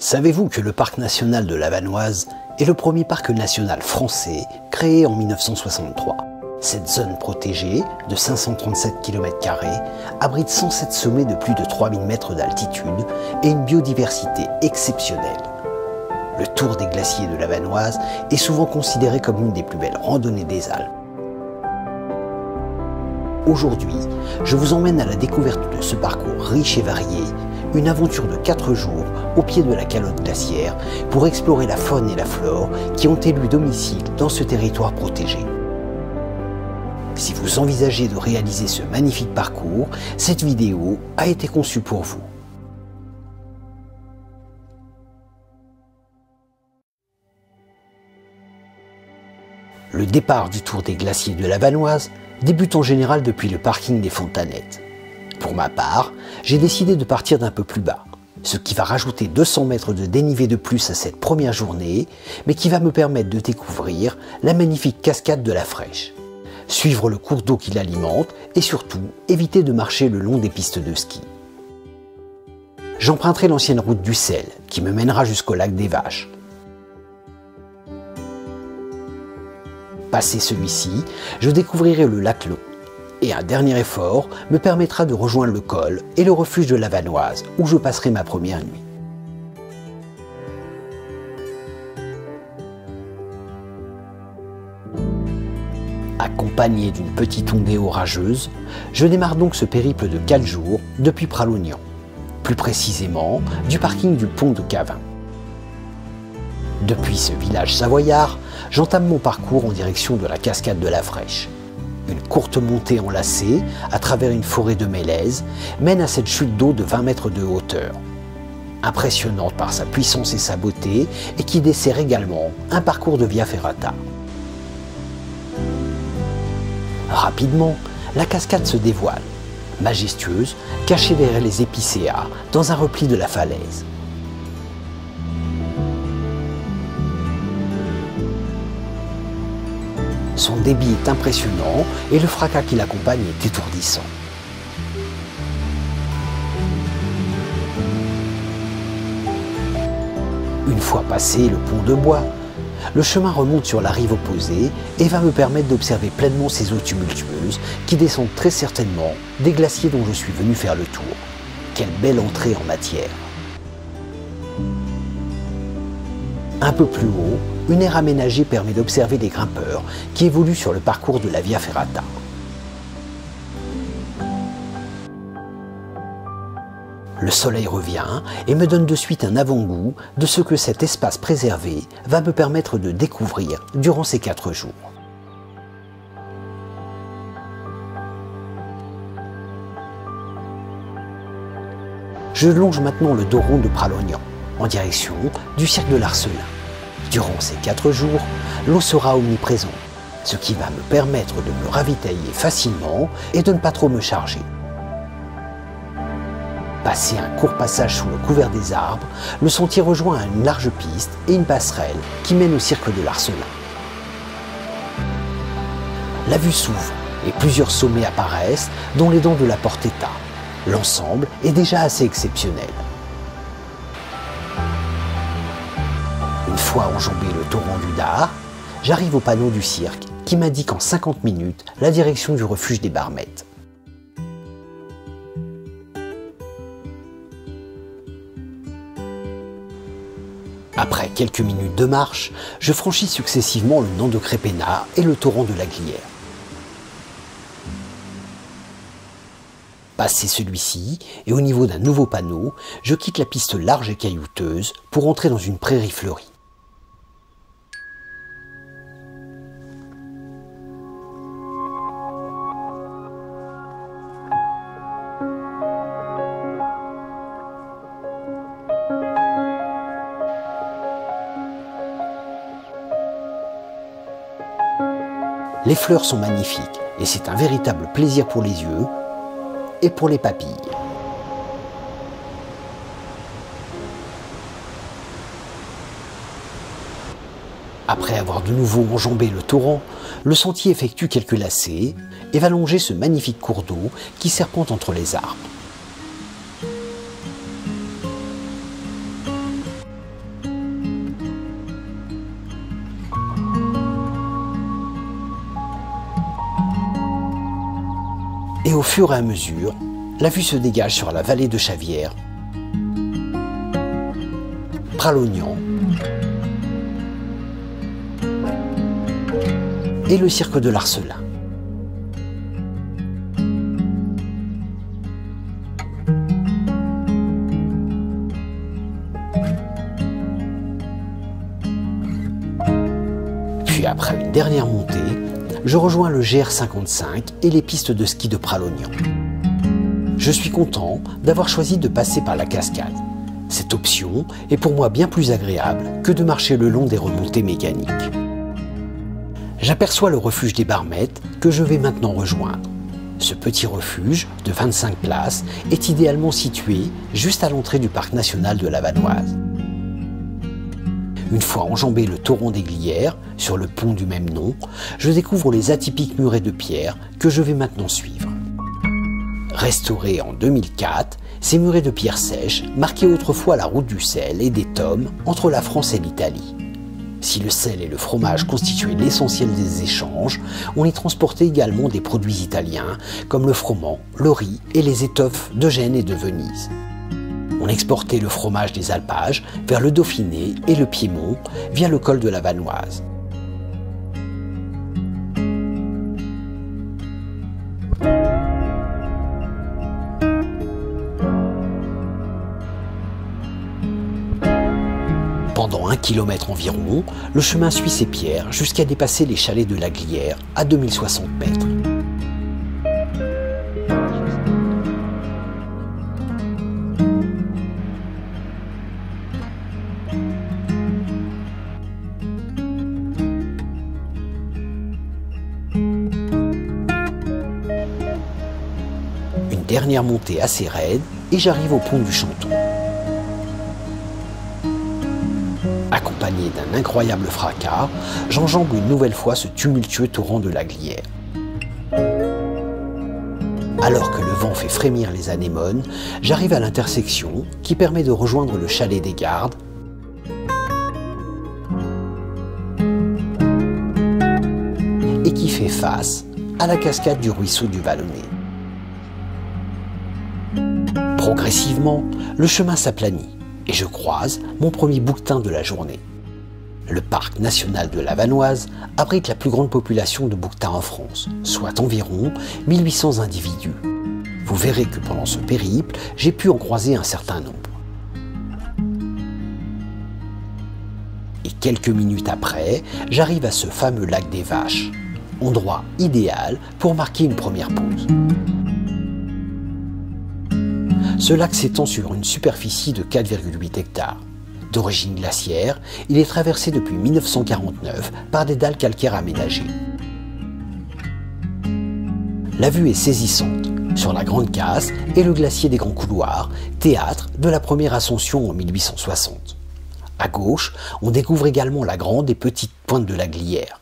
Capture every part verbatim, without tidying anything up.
Savez-vous que le parc national de la Vanoise est le premier parc national français créé en mille neuf cent soixante-trois? Cette zone protégée de cinq cent trente-sept kilomètres carrés abrite cent sept sommets de plus de trois mille mètres d'altitude et une biodiversité exceptionnelle. Le Tour des glaciers de la Vanoise est souvent considéré comme une des plus belles randonnées des Alpes. Aujourd'hui, je vous emmène à la découverte de ce parcours riche et varié, une aventure de quatre jours au pied de la calotte glaciaire pour explorer la faune et la flore qui ont élu domicile dans ce territoire protégé. Si vous envisagez de réaliser ce magnifique parcours, cette vidéo a été conçue pour vous. Le départ du Tour des glaciers de la Vanoise débute en général depuis le parking des Fontanettes. Pour ma part, j'ai décidé de partir d'un peu plus bas, ce qui va rajouter deux cents mètres de dénivelé de plus à cette première journée, mais qui va me permettre de découvrir la magnifique cascade de la Frêche, suivre le cours d'eau qui l'alimente et surtout éviter de marcher le long des pistes de ski. J'emprunterai l'ancienne route du Sel qui me mènera jusqu'au lac des Vaches. Passé celui-ci, je découvrirai le lac Long. Et un dernier effort me permettra de rejoindre le col et le refuge de la Vanoise où je passerai ma première nuit. Accompagné d'une petite ondée orageuse, je démarre donc ce périple de quatre jours depuis Pralognan, plus précisément du parking du pont de Cavin. Depuis ce village savoyard, j'entame mon parcours en direction de la cascade de la Frêche. Une courte montée enlacée à travers une forêt de mélèzes mène à cette chute d'eau de vingt mètres de hauteur. Impressionnante par sa puissance et sa beauté, et qui dessert également un parcours de Via Ferrata. Rapidement, la cascade se dévoile, majestueuse, cachée derrière les épicéas, dans un repli de la falaise. Son débit est impressionnant et le fracas qui l'accompagne est étourdissant. Une fois passé le pont de bois, le chemin remonte sur la rive opposée et va me permettre d'observer pleinement ces eaux tumultueuses qui descendent très certainement des glaciers dont je suis venu faire le tour. Quelle belle entrée en matière! Un peu plus haut, une aire aménagée permet d'observer les grimpeurs qui évoluent sur le parcours de la Via Ferrata. Le soleil revient et me donne de suite un avant-goût de ce que cet espace préservé va me permettre de découvrir durant ces quatre jours. Je longe maintenant le dos rond de Pralognan, en direction du cirque de l'Arcelin. Durant ces quatre jours, l'eau sera omniprésente, ce qui va me permettre de me ravitailler facilement et de ne pas trop me charger. Passé un court passage sous le couvert des arbres, le sentier rejoint une large piste et une passerelle qui mène au cirque de l'Arcelin. La vue s'ouvre et plusieurs sommets apparaissent, dont les dents de la Portetta. L'ensemble est déjà assez exceptionnel. Une fois enjambé le torrent du Dard, j'arrive au panneau du cirque qui m'indique en cinquante minutes la direction du refuge des Barmettes. Après quelques minutes de marche, je franchis successivement le Nant de Crépénat et le torrent de la Glière. Passé celui-ci, et au niveau d'un nouveau panneau, je quitte la piste large et caillouteuse pour entrer dans une prairie fleurie. Les fleurs sont magnifiques et c'est un véritable plaisir pour les yeux et pour les papilles. Après avoir de nouveau enjambé le torrent, le sentier effectue quelques lacets et va longer ce magnifique cours d'eau qui serpente entre les arbres. Et au fur et à mesure, la vue se dégage sur la vallée de Chavières, Pralognan et le cirque de l'Arcelin. Puis après une dernière montée, je rejoins le G R cinquante-cinq et les pistes de ski de Pralognan. Je suis content d'avoir choisi de passer par la cascade. Cette option est pour moi bien plus agréable que de marcher le long des remontées mécaniques. J'aperçois le refuge des Barmettes que je vais maintenant rejoindre. Ce petit refuge de vingt-cinq places est idéalement situé juste à l'entrée du parc national de la Vanoise. Une fois enjambé le torrent des Glières, sur le pont du même nom, je découvre les atypiques murets de pierre que je vais maintenant suivre. Restaurés en deux mille quatre, ces murets de pierre sèche marquaient autrefois la route du sel et des tomes entre la France et l'Italie. Si le sel et le fromage constituaient l'essentiel des échanges, on y transportait également des produits italiens comme le froment, le riz et les étoffes de Gênes et de Venise. On exportait le fromage des alpages vers le Dauphiné et le Piémont via le col de la Vanoise. Pendant un kilomètre environ, le chemin suit ses pierres jusqu'à dépasser les chalets de la Glière à deux mille soixante mètres. Une dernière montée assez raide et j'arrive au pont du Chanton. Accompagné d'un incroyable fracas, j'enjambe une nouvelle fois ce tumultueux torrent de la Glière. Alors que le vent fait frémir les anémones, j'arrive à l'intersection qui permet de rejoindre le chalet des Gardes et qui fait face à la cascade du ruisseau du Vallonnet. Progressivement, le chemin s'aplanit et je croise mon premier bouquetin de la journée. Le parc national de la Vanoise abrite la plus grande population de bouquetins en France, soit environ mille huit cents individus. Vous verrez que pendant ce périple, j'ai pu en croiser un certain nombre. Et quelques minutes après, j'arrive à ce fameux lac des Vaches, endroit idéal pour marquer une première pause. Ce lac s'étend sur une superficie de quatre virgule huit hectares. D'origine glaciaire, il est traversé depuis mille neuf cent quarante-neuf par des dalles calcaires aménagées. La vue est saisissante sur la Grande Casse et le glacier des Grands Couloirs, théâtre de la première ascension en mille huit cent soixante. À gauche, on découvre également la grande et petite pointe de la Glière.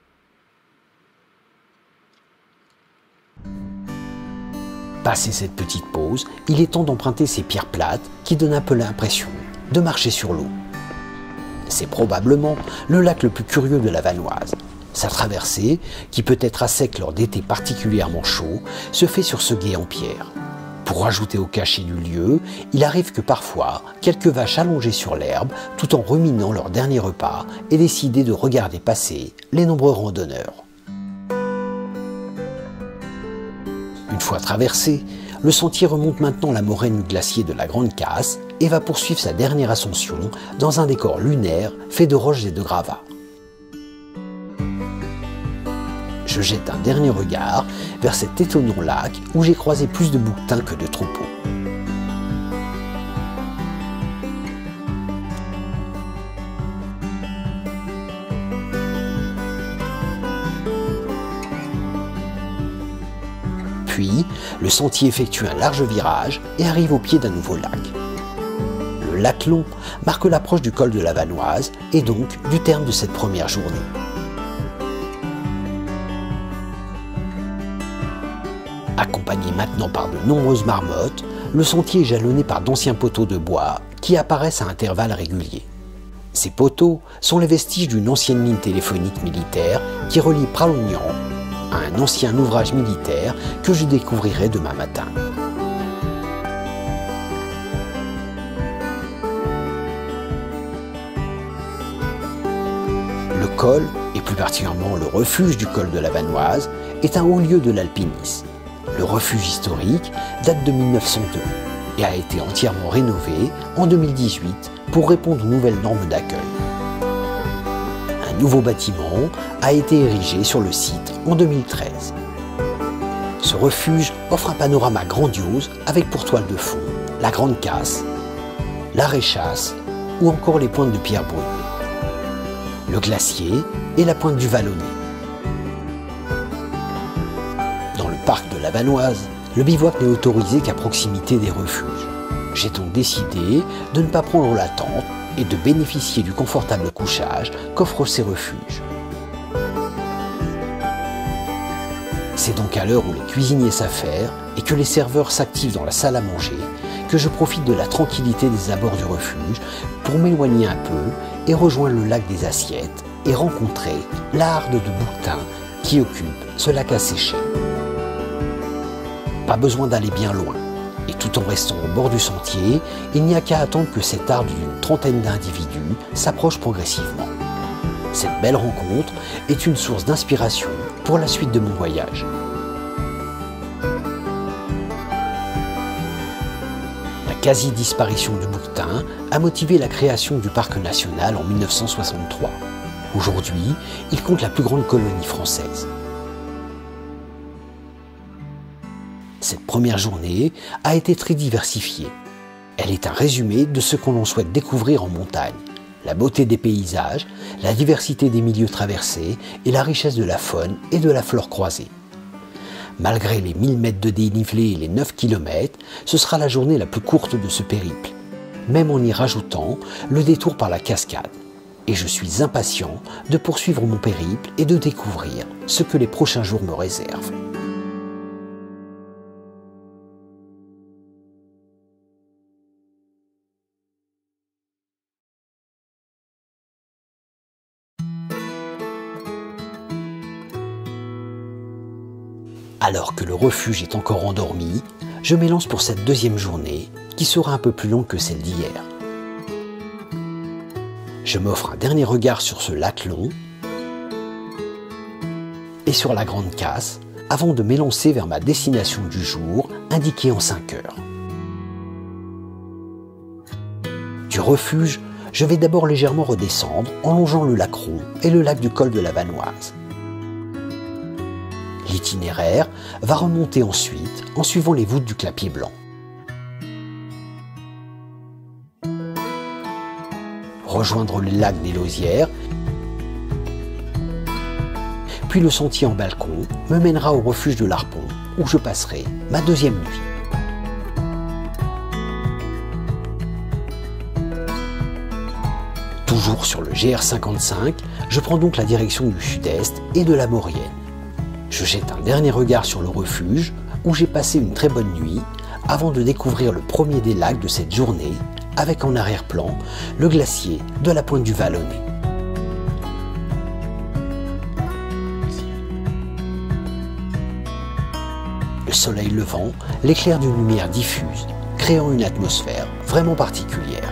Passé cette petite pause, il est temps d'emprunter ces pierres plates qui donnent un peu l'impression de marcher sur l'eau. C'est probablement le lac le plus curieux de la Vanoise. Sa traversée, qui peut être à sec lors d'étés particulièrement chauds, se fait sur ce gué en pierre. Pour rajouter au cachet du lieu, il arrive que parfois, quelques vaches allongées sur l'herbe, tout en ruminant leur dernier repas, aient décidé de regarder passer les nombreux randonneurs. Une fois traversé, le sentier remonte maintenant la moraine du glacier de la Grande Casse et va poursuivre sa dernière ascension dans un décor lunaire fait de roches et de gravats. Je jette un dernier regard vers cet étonnant lac où j'ai croisé plus de bouquetins que de troupeaux. Puis, le sentier effectue un large virage et arrive au pied d'un nouveau lac. Le lac Long marque l'approche du col de la Vanoise et donc du terme de cette première journée. Accompagné maintenant par de nombreuses marmottes, le sentier est jalonné par d'anciens poteaux de bois qui apparaissent à intervalles réguliers. Ces poteaux sont les vestiges d'une ancienne ligne téléphonique militaire qui relie Pralognan à un ancien ouvrage militaire que je découvrirai demain matin. Le col, et plus particulièrement le refuge du col de la Vanoise, est un haut lieu de l'alpinisme. Le refuge historique date de mille neuf cent deux et a été entièrement rénové en deux mille dix-huit pour répondre aux nouvelles normes d'accueil. Un nouveau bâtiment a été érigé sur le site en deux mille treize. Ce refuge offre un panorama grandiose avec pour toile de fond la Grande Casse, la Réchasse ou encore les pointes de pierre brune, le glacier et la pointe du Vallonnet. Dans le parc de la Vanoise, le bivouac n'est autorisé qu'à proximité des refuges. J'ai donc décidé de ne pas prendre la tente et de bénéficier du confortable couchage qu'offrent ces refuges. C'est donc à l'heure où les cuisiniers s'affairent et que les serveurs s'activent dans la salle à manger que je profite de la tranquillité des abords du refuge pour m'éloigner un peu et rejoindre le lac des Assiettes et rencontrer la harde de bouquetins qui occupe ce lac asséché. Pas besoin d'aller bien loin, et tout en restant au bord du sentier, il n'y a qu'à attendre que cette harde d'une trentaine d'individus s'approche progressivement. Cette belle rencontre est une source d'inspiration pour la suite de mon voyage. La quasi-disparition du bouquetin a motivé la création du parc national en mille neuf cent soixante-trois. Aujourd'hui, il compte la plus grande colonie française. Cette première journée a été très diversifiée. Elle est un résumé de ce qu'on souhaite découvrir en montagne. La beauté des paysages, la diversité des milieux traversés et la richesse de la faune et de la flore croisée. Malgré les mille mètres de dénivelé et les neuf kilomètres, ce sera la journée la plus courte de ce périple, même en y rajoutant le détour par la cascade. Et je suis impatient de poursuivre mon périple et de découvrir ce que les prochains jours me réservent. Alors que le refuge est encore endormi, je m'élance pour cette deuxième journée qui sera un peu plus longue que celle d'hier. Je m'offre un dernier regard sur ce lac long et sur la Grande Casse avant de m'élancer vers ma destination du jour indiquée en cinq heures. Du refuge, je vais d'abord légèrement redescendre en longeant le lac Rond et le lac du col de la Vanoise. L'itinéraire va remonter ensuite en suivant les voûtes du Clapier Blanc. Rejoindre le lac des Lausières, puis le sentier en balcon me mènera au refuge de l'Arpon où je passerai ma deuxième nuit. Toujours sur le G R cinquante-cinq, je prends donc la direction du sud-est et de la Maurienne. Je jette un dernier regard sur le refuge où j'ai passé une très bonne nuit avant de découvrir le premier des lacs de cette journée avec en arrière-plan le glacier de la pointe du Vallonnet. Le soleil levant l'éclaire d'une lumière diffuse, créant une atmosphère vraiment particulière.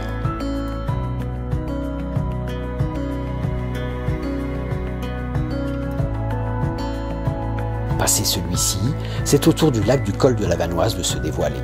Passé celui-ci, c'est au tour du lac du col de la Vanoise de se dévoiler.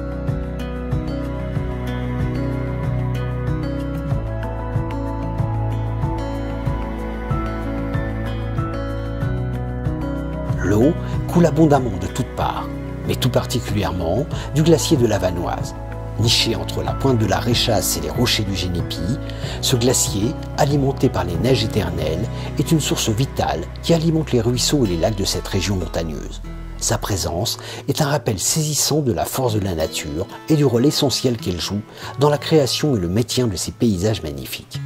L'eau coule abondamment de toutes parts, mais tout particulièrement du glacier de la Vanoise. Niché entre la pointe de la Réchasse et les rochers du Génépi, ce glacier, alimenté par les neiges éternelles, est une source vitale qui alimente les ruisseaux et les lacs de cette région montagneuse. Sa présence est un rappel saisissant de la force de la nature et du rôle essentiel qu'elle joue dans la création et le maintien de ces paysages magnifiques.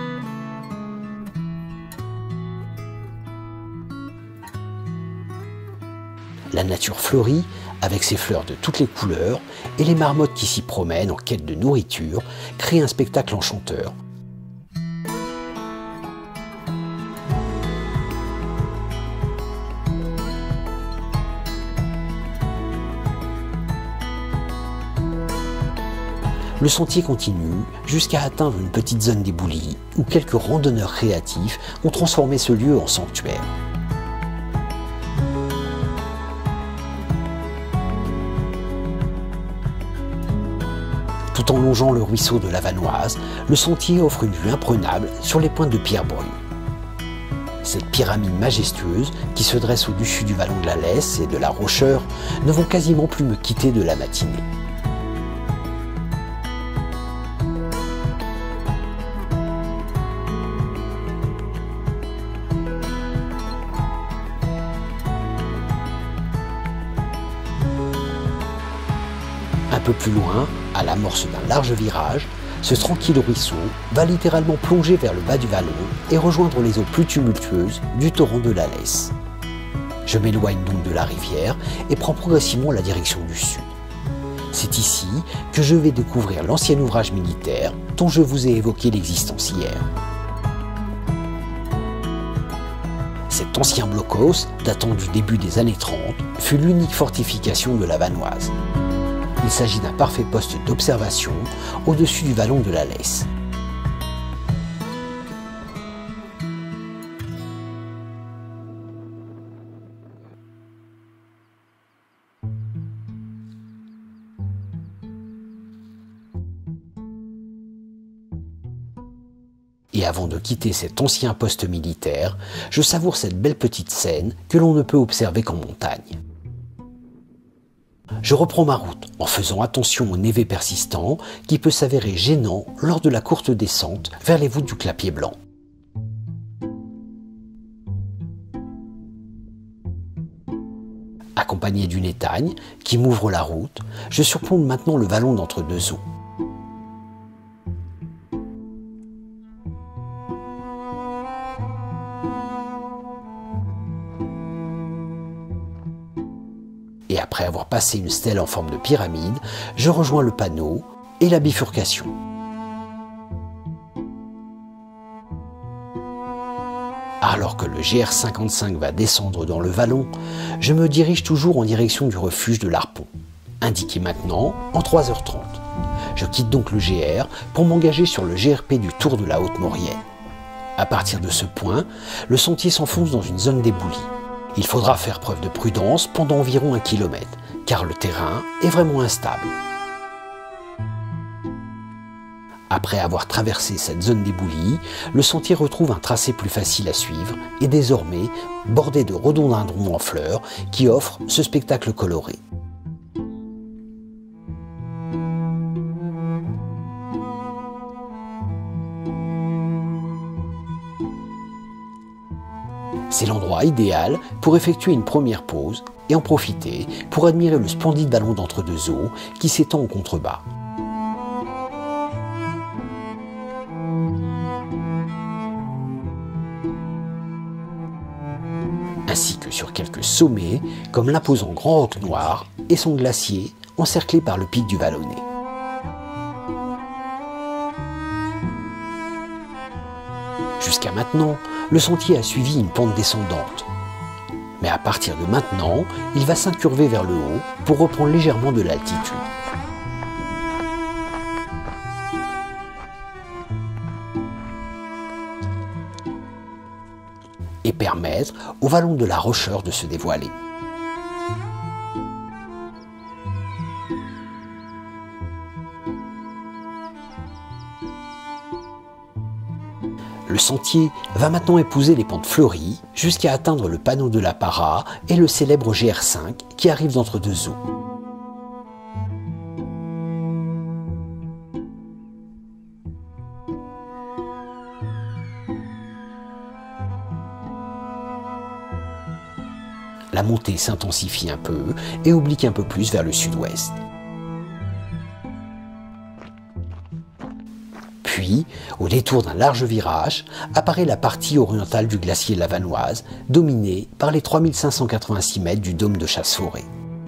La nature fleurit avec ses fleurs de toutes les couleurs et les marmottes qui s'y promènent en quête de nourriture créent un spectacle enchanteur. le sentier continue jusqu'à atteindre une petite zone d'éboulis où quelques randonneurs créatifs ont transformé ce lieu en sanctuaire. Tout en longeant le ruisseau de la Vanoise, le sentier offre une vue imprenable sur les pointes de pierre brune. Cette pyramide majestueuse qui se dresse au-dessus du vallon de la Lesse et de la Rocheur ne vont quasiment plus me quitter de la matinée. Un peu plus loin, à l'amorce d'un large virage, ce tranquille ruisseau va littéralement plonger vers le bas du vallon et rejoindre les eaux plus tumultueuses du torrent de la Lesse. Je m'éloigne donc de la rivière et prends progressivement la direction du sud. C'est ici que je vais découvrir l'ancien ouvrage militaire dont je vous ai évoqué l'existence hier. Cet ancien blocos, datant du début des années trente, fut l'unique fortification de la Vanoise. Il s'agit d'un parfait poste d'observation au-dessus du vallon de la Lesse. Et avant de quitter cet ancien poste militaire, je savoure cette belle petite scène que l'on ne peut observer qu'en montagne. Je reprends ma route en faisant attention au névé persistant qui peut s'avérer gênant lors de la courte descente vers les voûtes du Clapier Blanc. Accompagné d'une étagne qui m'ouvre la route, je surplombe maintenant le vallon d'Entre-deux-Eaux. Et après avoir passé une stèle en forme de pyramide, je rejoins le panneau et la bifurcation. Alors que le G R cinquante-cinq va descendre dans le vallon, je me dirige toujours en direction du refuge de l'Harpon, indiqué maintenant en trois heures trente. Je quitte donc le G R pour m'engager sur le G R P du Tour de la Haute-Maurienne. À partir de ce point, le sentier s'enfonce dans une zone d'éboulis. Il faudra faire preuve de prudence pendant environ un kilomètre, car le terrain est vraiment instable. Après avoir traversé cette zone d'éboulis, le sentier retrouve un tracé plus facile à suivre et désormais bordé de rhododendrons en fleurs qui offrent ce spectacle coloré. C'est l'endroit idéal pour effectuer une première pause et en profiter pour admirer le splendide vallon d'Entre-deux-Eaux qui s'étend en contrebas. Ainsi que sur quelques sommets comme l'imposant Grand Roc Noir et son glacier encerclé par le pic du Vallonnet. Jusqu'à maintenant, le sentier a suivi une pente descendante. Mais à partir de maintenant, il va s'incurver vers le haut pour reprendre légèrement de l'altitude. Et permettre au vallon de la Rocheur de se dévoiler. Le sentier va maintenant épouser les pentes fleuries jusqu'à atteindre le panneau de la Para et le célèbre G R cinq qui arrive d'Entre-deux-Eaux. La montée s'intensifie un peu et oblique un peu plus vers le sud-ouest. Puis, au détour d'un large virage, apparaît la partie orientale du glacier de la Vanoise, dominée par les trois mille cinq cent quatre-vingt-six mètres du dôme de Chasse-Forêt.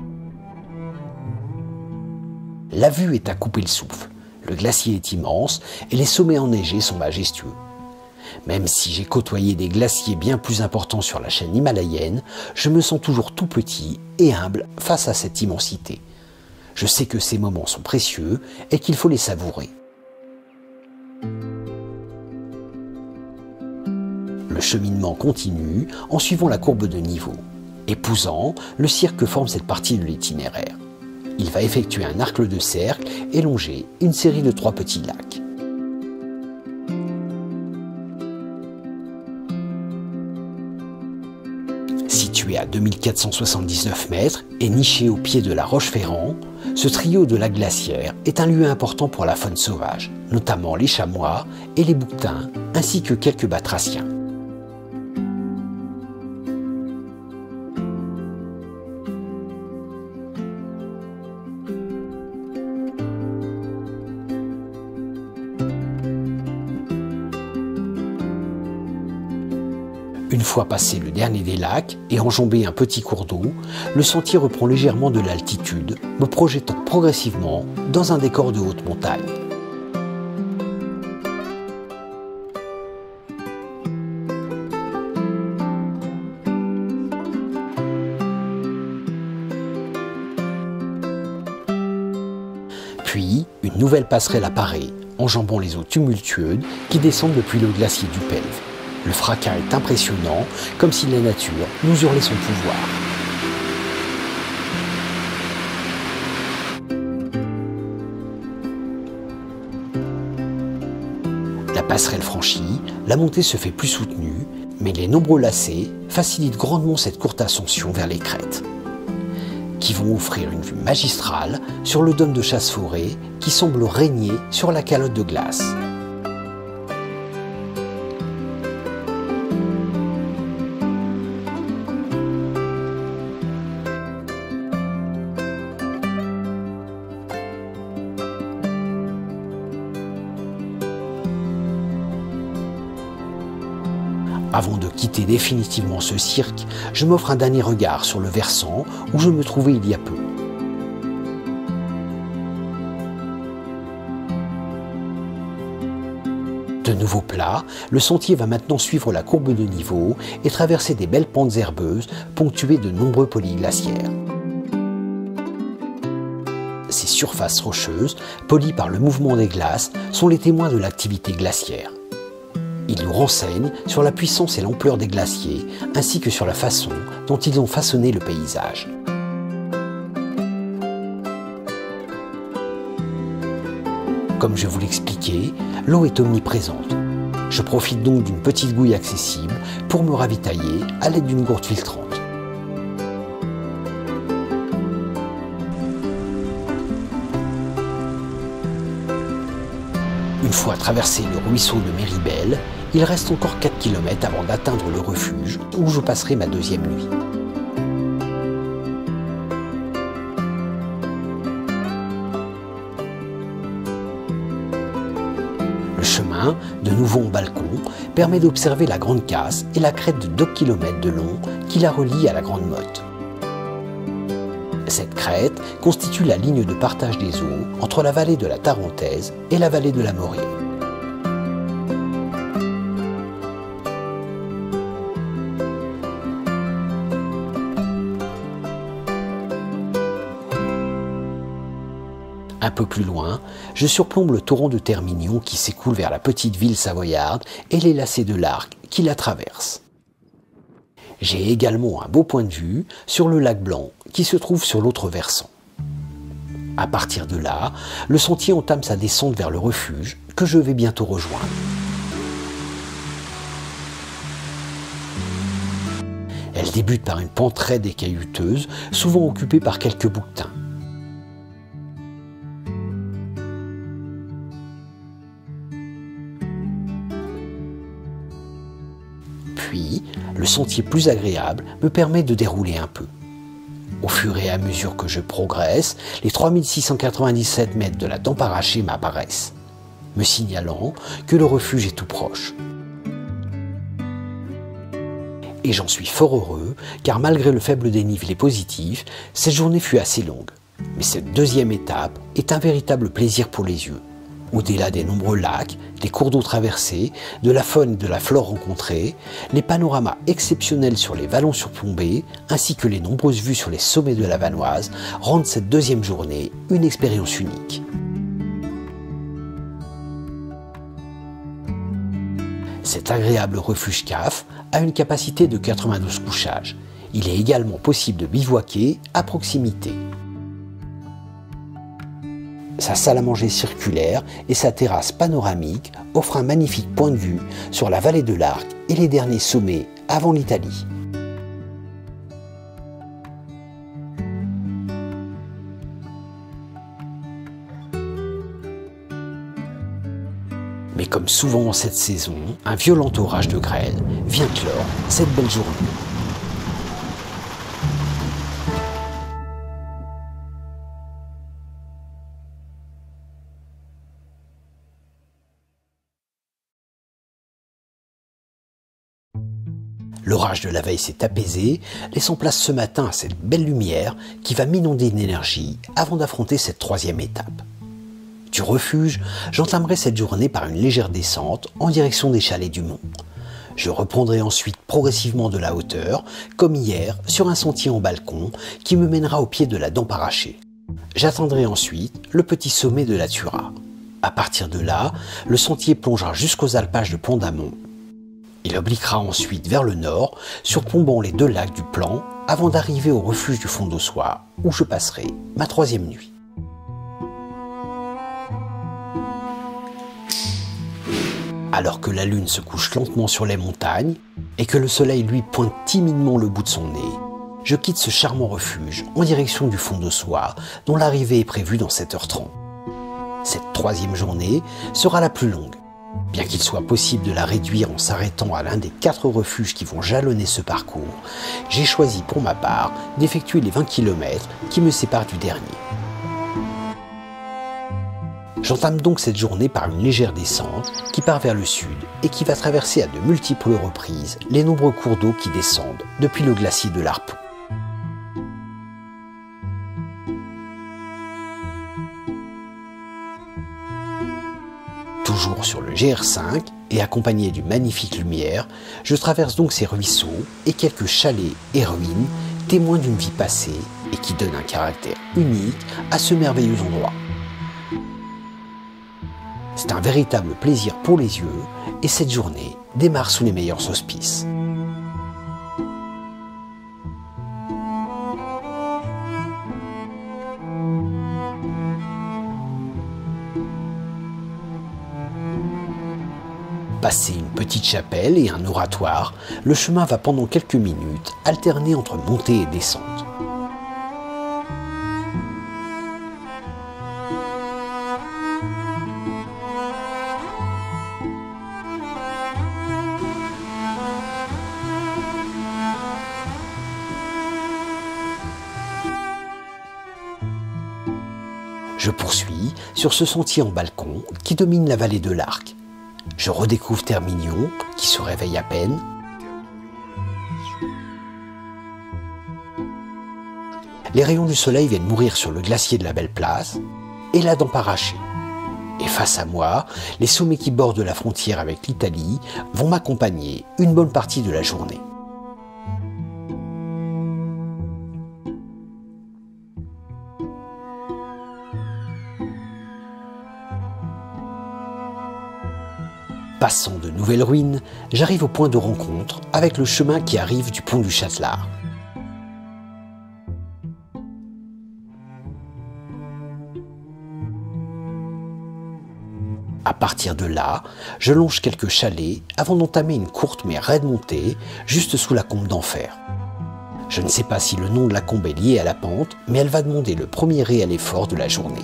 La vue est à couper le souffle, le glacier est immense et les sommets enneigés sont majestueux. Même si j'ai côtoyé des glaciers bien plus importants sur la chaîne himalayenne, je me sens toujours tout petit et humble face à cette immensité. Je sais que ces moments sont précieux et qu'il faut les savourer. Le cheminement continue en suivant la courbe de niveau. Épousant, le cirque forme cette partie de l'itinéraire. Il va effectuer un arc de cercle et longer une série de trois petits lacs. Situé à deux mille quatre cent soixante-dix-neuf mètres et niché au pied de la Roche-Ferrand, ce trio de lacs glaciaires est un lieu important pour la faune sauvage, notamment les chamois et les bouquetins, ainsi que quelques batraciens. Une fois passé le dernier des lacs et enjambé un petit cours d'eau, le sentier reprend légèrement de l'altitude, me projetant progressivement dans un décor de haute montagne. Puis, une nouvelle passerelle apparaît, enjambant les eaux tumultueuses qui descendent depuis le glacier du Pelve. Le fracas est impressionnant, comme si la nature nous hurlait son pouvoir. La passerelle franchie, la montée se fait plus soutenue, mais les nombreux lacets facilitent grandement cette courte ascension vers les crêtes, qui vont offrir une vue magistrale sur le dôme de Chasse-Forêt qui semble régner sur la calotte de glace. Avant de quitter définitivement ce cirque, je m'offre un dernier regard sur le versant où je me trouvais il y a peu. De nouveau plat, le sentier va maintenant suivre la courbe de niveau et traverser des belles pentes herbeuses ponctuées de nombreux polyglaciaires. Ces surfaces rocheuses, polies par le mouvement des glaces, sont les témoins de l'activité glaciaire. Ils nous renseignent sur la puissance et l'ampleur des glaciers, ainsi que sur la façon dont ils ont façonné le paysage. Comme je vous l'expliquais, l'eau est omniprésente. Je profite donc d'une petite gouille accessible pour me ravitailler à l'aide d'une gourde filtrante. Une fois traversé le ruisseau de Méribel, il reste encore quatre kilomètres avant d'atteindre le refuge où je passerai ma deuxième nuit. Le chemin, de nouveau en balcon, permet d'observer la Grande Casse et la crête de deux kilomètres de long qui la relie à la Grande Motte. Cette crête constitue la ligne de partage des eaux entre la vallée de la Tarentaise et la vallée de la Morée. Un peu plus loin, je surplombe le torrent de Termignon qui s'écoule vers la petite ville savoyarde et les lacets de l'Arc qui la traversent. J'ai également un beau point de vue sur le lac Blanc qui se trouve sur l'autre versant. À partir de là, le sentier entame sa descente vers le refuge que je vais bientôt rejoindre. Elle débute par une pente raide et caillouteuse, souvent occupée par quelques bouquetins. Puis, le sentier plus agréable me permet de dérouler un peu. Au fur et à mesure que je progresse, les trois mille six cent quatre-vingt-dix-sept mètres de la Tempe Arrachée m'apparaissent, me signalant que le refuge est tout proche. Et j'en suis fort heureux, car malgré le faible dénivelé positif, cette journée fut assez longue. Mais cette deuxième étape est un véritable plaisir pour les yeux. Au-delà des nombreux lacs, des cours d'eau traversés, de la faune et de la flore rencontrées, les panoramas exceptionnels sur les vallons surplombés, ainsi que les nombreuses vues sur les sommets de la Vanoise rendent cette deuxième journée une expérience unique. Cet agréable refuge C A F a une capacité de quatre-vingt-douze couchages. Il est également possible de bivouaquer à proximité. Sa salle à manger circulaire et sa terrasse panoramique offrent un magnifique point de vue sur la vallée de l'Arc et les derniers sommets avant l'Italie. Mais comme souvent en cette saison, un violent orage de grêle vient clore cette belle journée. L'orage de la veille s'est apaisé, laissant place ce matin à cette belle lumière qui va m'inonder d'énergie avant d'affronter cette troisième étape. Du refuge, j'entamerai cette journée par une légère descente en direction des chalets du mont. Je reprendrai ensuite progressivement de la hauteur, comme hier, sur un sentier en balcon qui me mènera au pied de la Dent Arrachée. J'atteindrai ensuite le petit sommet de la Tura. À partir de là, le sentier plongera jusqu'aux alpages de Pont-d'Amont. Il obliquera ensuite vers le nord, surplombant les deux lacs du Plan, avant d'arriver au refuge du Fond d'Ossois, où je passerai ma troisième nuit. Alors que la lune se couche lentement sur les montagnes, et que le soleil lui pointe timidement le bout de son nez, je quitte ce charmant refuge en direction du Fond d'Ossois, dont l'arrivée est prévue dans sept heures trente. Cette troisième journée sera la plus longue. Bien qu'il soit possible de la réduire en s'arrêtant à l'un des quatre refuges qui vont jalonner ce parcours, j'ai choisi pour ma part d'effectuer les vingt kilomètres qui me séparent du dernier. J'entame donc cette journée par une légère descente qui part vers le sud et qui va traverser à de multiples reprises les nombreux cours d'eau qui descendent depuis le glacier de l'Harpon. Toujours sur le G R cinq et accompagné d'une magnifique lumière, je traverse donc ces ruisseaux et quelques chalets et ruines, témoins d'une vie passée et qui donnent un caractère unique à ce merveilleux endroit. C'est un véritable plaisir pour les yeux et cette journée démarre sous les meilleurs auspices. Passé une petite chapelle et un oratoire, le chemin va pendant quelques minutes alterner entre montée et descente. Je poursuis sur ce sentier en balcon qui domine la vallée de l'Arc. Je redécouvre Termignon, qui se réveille à peine. Les rayons du soleil viennent mourir sur le glacier de la Belle Place et la Dent Arrachée. Et face à moi, les sommets qui bordent la frontière avec l'Italie vont m'accompagner une bonne partie de la journée. Passant de nouvelles ruines, j'arrive au point de rencontre avec le chemin qui arrive du pont du Châtelard. À partir de là, je longe quelques chalets avant d'entamer une courte mais raide montée juste sous la combe d'Enfer. Je ne sais pas si le nom de la combe est lié à la pente, mais elle va demander le premier réel effort de la journée.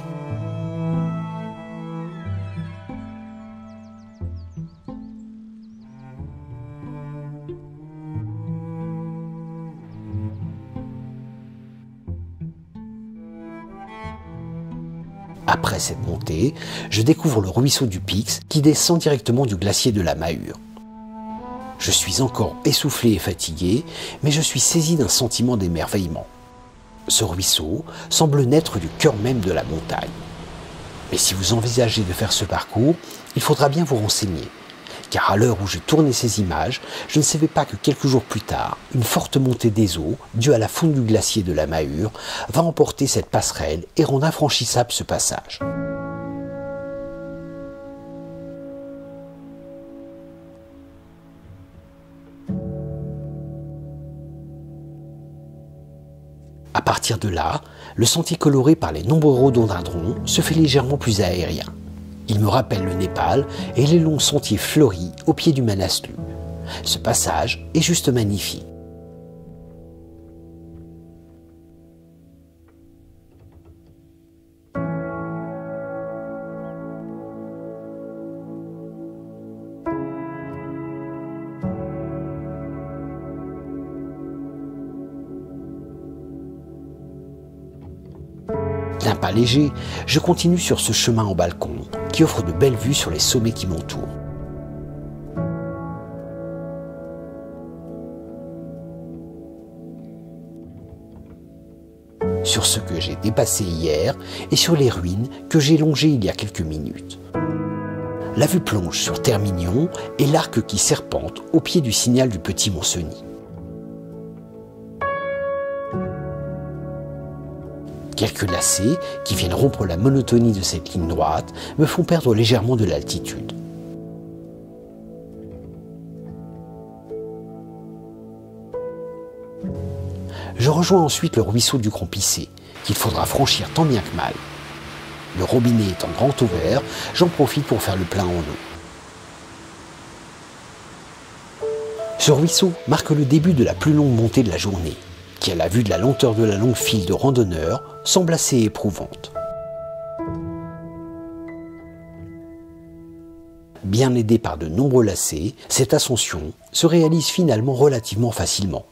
Après cette montée, je découvre le ruisseau du Pix qui descend directement du glacier de la Mahure. Je suis encore essoufflé et fatigué, mais je suis saisi d'un sentiment d'émerveillement. Ce ruisseau semble naître du cœur même de la montagne. Mais si vous envisagez de faire ce parcours, il faudra bien vous renseigner. Car à l'heure où je tournais ces images, je ne savais pas que quelques jours plus tard, une forte montée des eaux, due à la fonte du glacier de la Mahur, va emporter cette passerelle et rendre infranchissable ce passage. À partir de là, le sentier coloré par les nombreux rhododendrons se fait légèrement plus aérien. Il me rappelle le Népal et les longs sentiers fleuris au pied du Manaslu. Ce passage est juste magnifique. D'un pas léger, je continue sur ce chemin en balcon qui offre de belles vues sur les sommets qui m'entourent. Sur ce que j'ai dépassé hier et sur les ruines que j'ai longées il y a quelques minutes. La vue plonge sur Termignon et l'arc qui serpente au pied du signal du Petit Montcenis. Quelques lacets, qui viennent rompre la monotonie de cette ligne droite, me font perdre légèrement de l'altitude. Je rejoins ensuite le ruisseau du Crompissé, qu'il faudra franchir tant bien que mal. Le robinet étant grand ouvert, j'en profite pour faire le plein en eau. Ce ruisseau marque le début de la plus longue montée de la journée, qui, à la vue de la lenteur de la longue file de randonneurs, semble assez éprouvante. Bien aidé par de nombreux lacets, cette ascension se réalise finalement relativement facilement.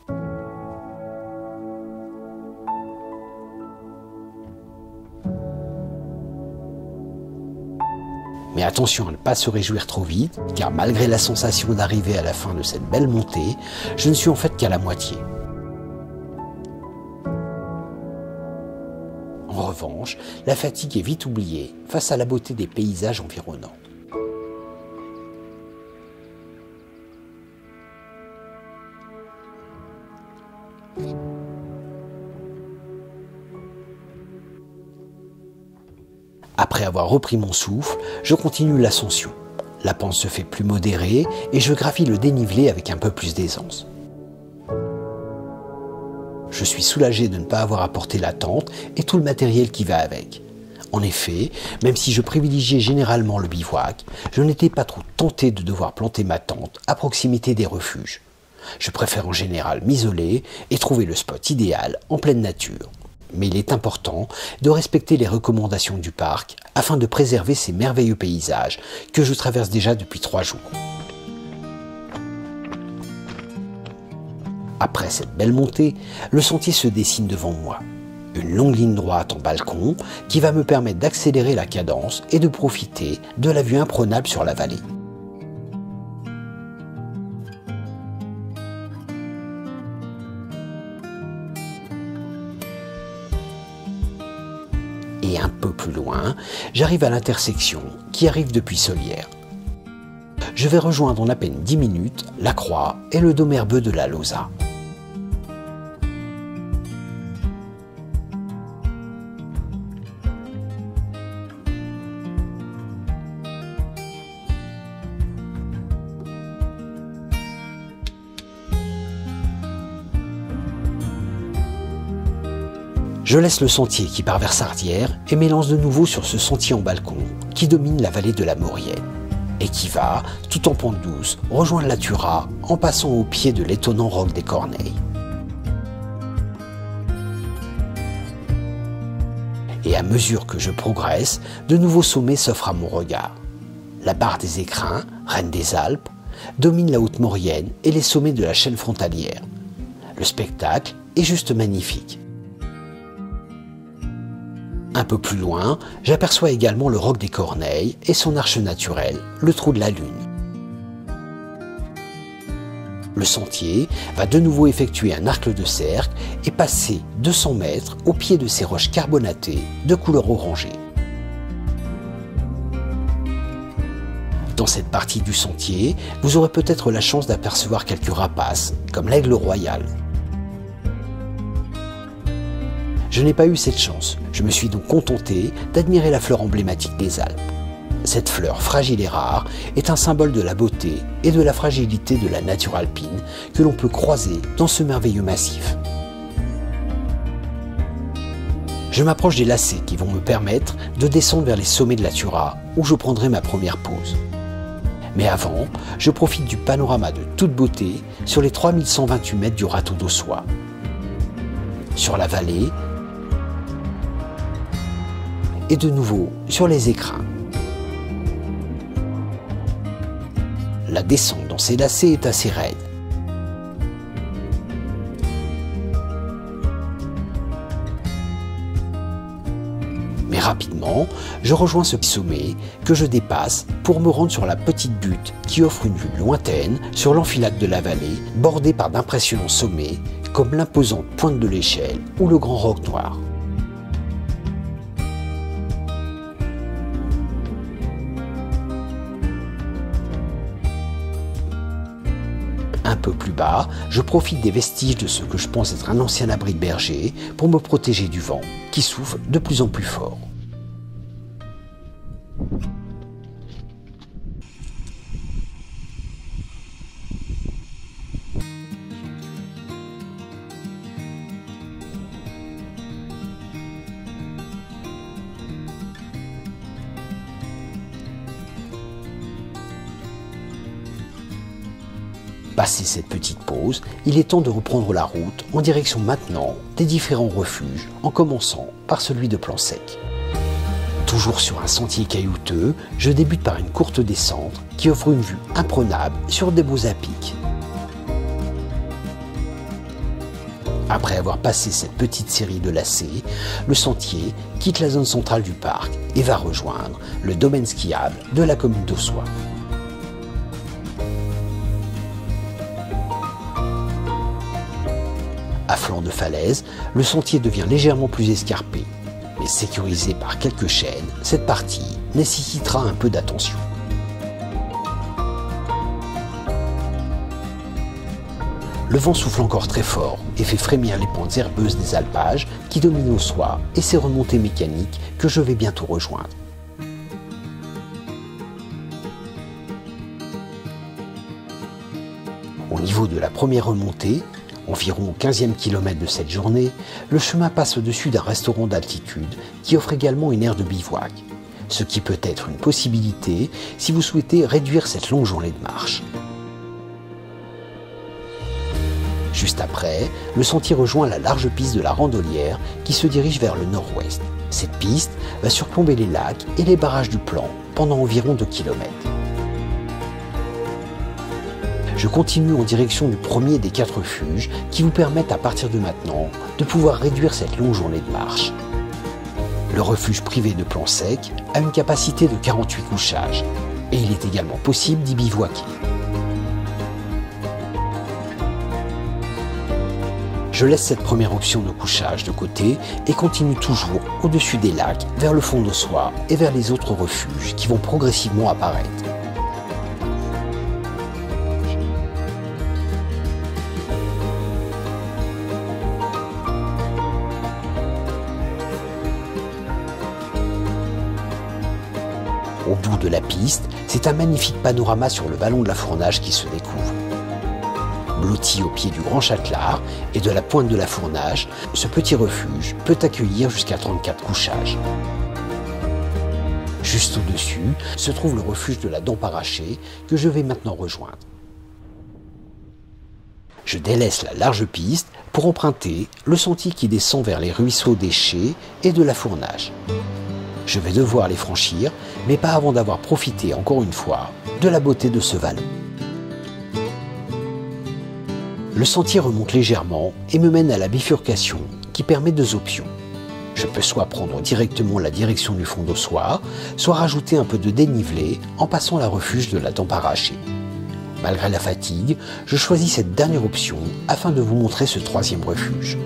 Mais attention à ne pas se réjouir trop vite, car malgré la sensation d'arriver à la fin de cette belle montée, je ne suis en fait qu'à la moitié. En revanche, la fatigue est vite oubliée face à la beauté des paysages environnants. Après avoir repris mon souffle, je continue l'ascension. La pente se fait plus modérée et je gravis le dénivelé avec un peu plus d'aisance. Je suis soulagé de ne pas avoir apporté la tente et tout le matériel qui va avec. En effet, même si je privilégiais généralement le bivouac, je n'étais pas trop tenté de devoir planter ma tente à proximité des refuges. Je préfère en général m'isoler et trouver le spot idéal en pleine nature. Mais il est important de respecter les recommandations du parc afin de préserver ces merveilleux paysages que je traverse déjà depuis trois jours. Après cette belle montée, le sentier se dessine devant moi. Une longue ligne droite en balcon qui va me permettre d'accélérer la cadence et de profiter de la vue imprenable sur la vallée. Et un peu plus loin, j'arrive à l'intersection qui arrive depuis Solières. Je vais rejoindre en à peine dix minutes la Croix et le dôme herbeux de la Lauza. Je laisse le sentier qui part vers Sardières et m'élance de nouveau sur ce sentier en balcon qui domine la vallée de la Maurienne et qui va, tout en pente douce, rejoindre la Tura en passant au pied de l'étonnant roc des Corneilles. Et à mesure que je progresse, de nouveaux sommets s'offrent à mon regard. La barre des Écrins, reine des Alpes, domine la Haute-Maurienne et les sommets de la chaîne frontalière. Le spectacle est juste magnifique. Un peu plus loin, j'aperçois également le roc des Corneilles et son arche naturelle, le trou de la Lune. Le sentier va de nouveau effectuer un arc de cercle et passer deux cents mètres au pied de ces roches carbonatées de couleur orangée. Dans cette partie du sentier, vous aurez peut-être la chance d'apercevoir quelques rapaces, comme l'aigle royal. Je n'ai pas eu cette chance, je me suis donc contenté d'admirer la fleur emblématique des Alpes. Cette fleur fragile et rare est un symbole de la beauté et de la fragilité de la nature alpine que l'on peut croiser dans ce merveilleux massif. Je m'approche des lacets qui vont me permettre de descendre vers les sommets de la Tura où je prendrai ma première pause. Mais avant, je profite du panorama de toute beauté sur les trois mille cent vingt-huit mètres du Rateau d'Ossois. Sur la vallée et de nouveau sur les écrins. La descente dans ces lacets est assez raide. Mais rapidement, je rejoins ce sommet que je dépasse pour me rendre sur la petite butte qui offre une vue lointaine sur l'enfilade de la vallée, bordée par d'impressionnants sommets comme l'imposante pointe de l'échelle ou le grand roc noir. Un peu plus bas, je profite des vestiges de ce que je pense être un ancien abri de berger pour me protéger du vent, qui souffle de plus en plus fort. Passé cette petite pause, il est temps de reprendre la route en direction maintenant des différents refuges, en commençant par celui de Plan Sec. Toujours sur un sentier caillouteux, je débute par une courte descente qui offre une vue imprenable sur des beaux à-pics. Après avoir passé cette petite série de lacets, le sentier quitte la zone centrale du parc et va rejoindre le domaine skiable de la commune d'Ossois. À flanc de falaise, le sentier devient légèrement plus escarpé, mais sécurisé par quelques chaînes, cette partie nécessitera un peu d'attention. Le vent souffle encore très fort et fait frémir les pentes herbeuses des alpages qui dominent Ossois et ses remontées mécaniques que je vais bientôt rejoindre. Au niveau de la première remontée, environ au quinzième kilomètre de cette journée, le chemin passe au-dessus d'un restaurant d'altitude qui offre également une aire de bivouac, ce qui peut être une possibilité si vous souhaitez réduire cette longue journée de marche. Juste après, le sentier rejoint la large piste de la Randolière qui se dirige vers le nord-ouest. Cette piste va surplomber les lacs et les barrages du Plan pendant environ deux kilomètres. Je continue en direction du premier des quatre refuges qui vous permettent à partir de maintenant de pouvoir réduire cette longue journée de marche. Le refuge privé de Plan Sec a une capacité de quarante-huit couchages et il est également possible d'y bivouaquer. Je laisse cette première option de couchage de côté et continue toujours au-dessus des lacs vers le fond d'Ossois et vers les autres refuges qui vont progressivement apparaître. Au bout de la piste, c'est un magnifique panorama sur le vallon de la Fournache qui se découvre. Blotti au pied du Grand Châtelard et de la pointe de la Fournache, ce petit refuge peut accueillir jusqu'à trente-quatre couchages. Juste au-dessus se trouve le refuge de la Dent-Parachée que je vais maintenant rejoindre. Je délaisse la large piste pour emprunter le sentier qui descend vers les ruisseaux des Chais et de la Fournache. Je vais devoir les franchir, mais pas avant d'avoir profité encore une fois de la beauté de ce vallon. Le sentier remonte légèrement et me mène à la bifurcation qui permet deux options. Je peux soit prendre directement la direction du fond d'Ossois, soit rajouter un peu de dénivelé en passant la refuge de la Dent-Parachée. Malgré la fatigue, je choisis cette dernière option afin de vous montrer ce troisième refuge.